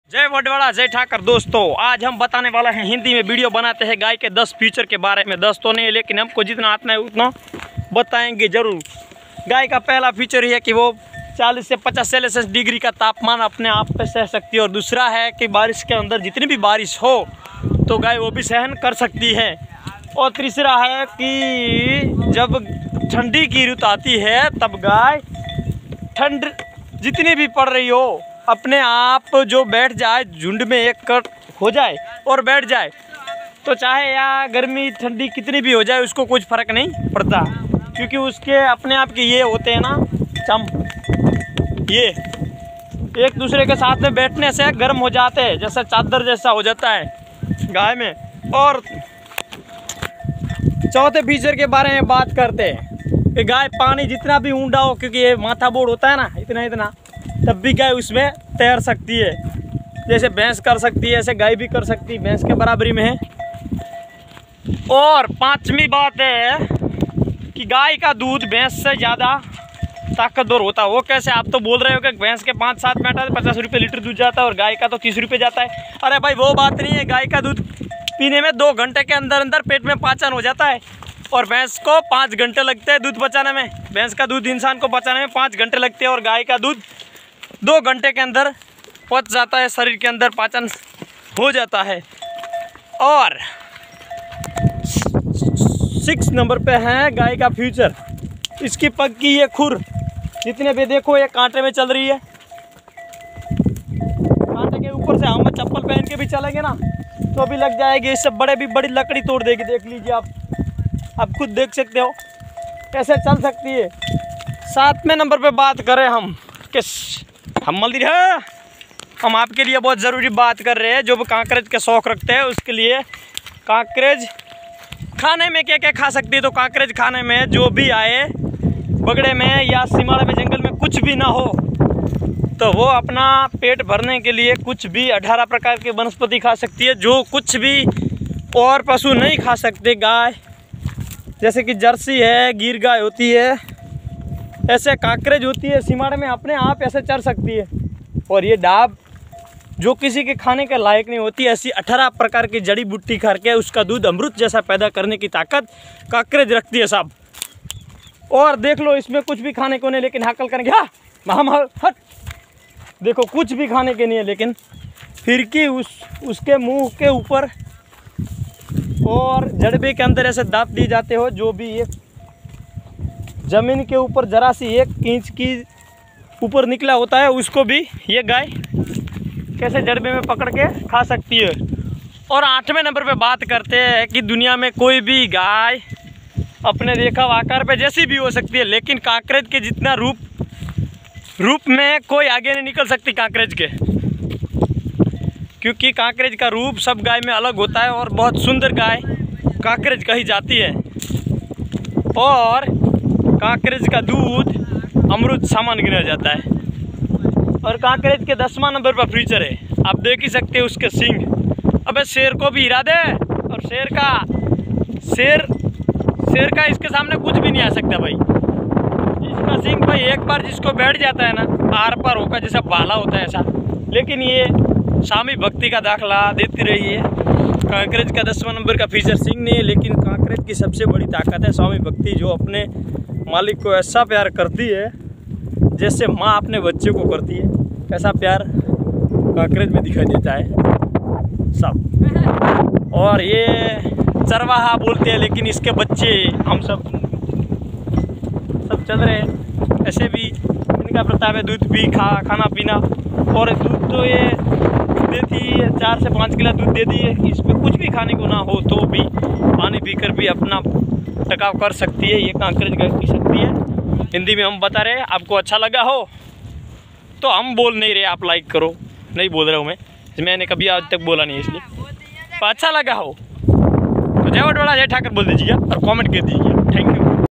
जय वडवाड़ा जय ठाकर। दोस्तों आज हम बताने वाला है, हिंदी में वीडियो बनाते हैं गाय के 10 फीचर के बारे में। 10 तो नहीं लेकिन हमको जितना आता है उतना बताएंगे जरूर। गाय का पहला फीचर ये है कि वो 40 से 50 सेल्सियस डिग्री का तापमान अपने आप पे सह सकती है। और दूसरा है कि बारिश के अंदर जितनी भी बारिश हो तो गाय वो भी सहन कर सकती है। और तीसरा है कि जब ठंडी की ऋतु आती है तब गाय ठंड जितनी भी पड़ रही हो अपने आप जो बैठ जाए, झुंड में एक कट हो जाए और बैठ जाए, तो चाहे या गर्मी ठंडी कितनी भी हो जाए उसको कुछ फ़र्क नहीं पड़ता, क्योंकि उसके अपने आप के ये होते हैं ना चम, ये एक दूसरे के साथ में बैठने से गर्म हो जाते हैं, जैसा चादर जैसा हो जाता है गाय में। और चौथे फीचर के बारे में बात करते हैं कि गाय पानी जितना भी ऊंडा हो, क्योंकि ये माथा बोर्ड होता है ना इतना इतना, तब भी गाय उसमें तैर सकती है। जैसे भैंस कर सकती है ऐसे गाय भी कर सकती है, भैंस के बराबरी में है। और पांचवी बात है कि गाय का दूध भैंस से ज़्यादा ताकतवर होता है। वो कैसे? आप तो बोल रहे हो कि भैंस के 5-7 में 50 रुपये लीटर दूध जाता है और गाय का तो 30 रुपये जाता है। अरे भाई वो बात नहीं है, गाय का दूध पीने में 2 घंटे के अंदर अंदर पेट में पाचन हो जाता है और भैंस को 5 घंटे लगते हैं दूध पचाने में। भैंस का दूध इंसान को पचाने में 5 घंटे लगते हैं और गाय का दूध 2 घंटे के अंदर पच जाता है, शरीर के अंदर पाचन हो जाता है। और 6 नंबर पे है गाय का फ्यूचर, इसकी पग की ये खुर जितने भी देखो ये कांटे में चल रही है। कांटे के ऊपर से हम चप्पल पहन के भी चलेंगे ना तो भी लग जाएगी, इससे बड़ी लकड़ी तोड़ देगी। देख लीजिए आप खुद देख सकते हो कैसे चल सकती है। 7वें नंबर पे बात करें हम कि हम मंदिर है, हम आपके लिए बहुत ज़रूरी बात कर रहे हैं। जो भी कांकरेज के शौक़ रखते हैं उसके लिए कांकरेज खाने में क्या क्या खा सकती है, तो कांकरेज खाने में जो भी आए बगड़े में या सिमाड़ा में जंगल में कुछ भी ना हो तो वो अपना पेट भरने के लिए कुछ भी 18 प्रकार की वनस्पति खा सकती है, जो कुछ भी और पशु नहीं खा सकते। गाय जैसे कि जर्सी है, गिर गाय होती है, ऐसे कांकरेज होती है सिमाड़े में अपने आप ऐसे चर सकती है। और ये डाब जो किसी के खाने के लायक नहीं होती, ऐसी 18 प्रकार की जड़ी बूटी खा के उसका दूध अमृत जैसा पैदा करने की ताकत कांकरेज रखती है साहब। और देख लो इसमें कुछ भी खाने को नहीं, लेकिन हाकल करेंगे हाँ हट, देखो कुछ भी खाने के नहीं है, लेकिन फिर की उसके मुंह के ऊपर और जड़बे के अंदर ऐसे दांत दिए जाते हो, जो भी ये ज़मीन के ऊपर जरा सी 1 इंच की ऊपर निकला होता है उसको भी ये गाय कैसे जड़बे में पकड़ के खा सकती है। और 8वें नंबर पे बात करते हैं कि दुनिया में कोई भी गाय अपने रेखा आकार पे जैसी भी हो सकती है, लेकिन कांकरेज के जितना रूप में कोई आगे नहीं निकल सकती कांकरेज के, क्योंकि कांकरेज का रूप सब गाय में अलग होता है और बहुत सुंदर गाय कांकरेज कही जाती है। और कांकरेज का दूध अमृत समान गिना जाता है। और कांकरेज के 10वां नंबर पर फीचर है, आप देख ही सकते हैं उसके सींग। अबे शेर को भी हिरा दे और शेर का इसके सामने कुछ भी नहीं आ सकता भाई। इसका सींग भाई एक बार जिसको बैठ जाता है ना आर पार होकर, जैसा भाला होता है ऐसा। लेकिन ये स्वामी भक्ति का दाखला देती रही है। कांकरेज का 10वां नंबर का फीचर सींग नहीं है, लेकिन कांकरेज की सबसे बड़ी ताकत है स्वामी भक्ति, जो अपने मालिक को ऐसा प्यार करती है जैसे माँ अपने बच्चे को करती है। ऐसा प्यार कांकरेज में दिखाई देता है सब। और ये चरवाहा बोलते हैं, लेकिन इसके बच्चे हम सब चल रहे हैं। ऐसे भी इनका प्रताप है, दूध भी खाना पीना। और दूध तो ये देती है 4 से 5 किलो दूध देती है। इसमें कुछ भी खाने को ना हो तो भी पानी पीकर भी अपना टकाव कर सकती है। ये कांकरेज गाय पी सकती है। हिंदी में हम बता रहे हैं, आपको अच्छा लगा हो तो हम बोल नहीं रहे, आप लाइक करो। नहीं बोल रहा हूँ मैंने कभी आज तक बोला नहीं, इसलिए तो अच्छा लगा हो तो जय वडवाड़ा जय ठाकर बोल दीजिएगा और कमेंट कर दीजिएगा।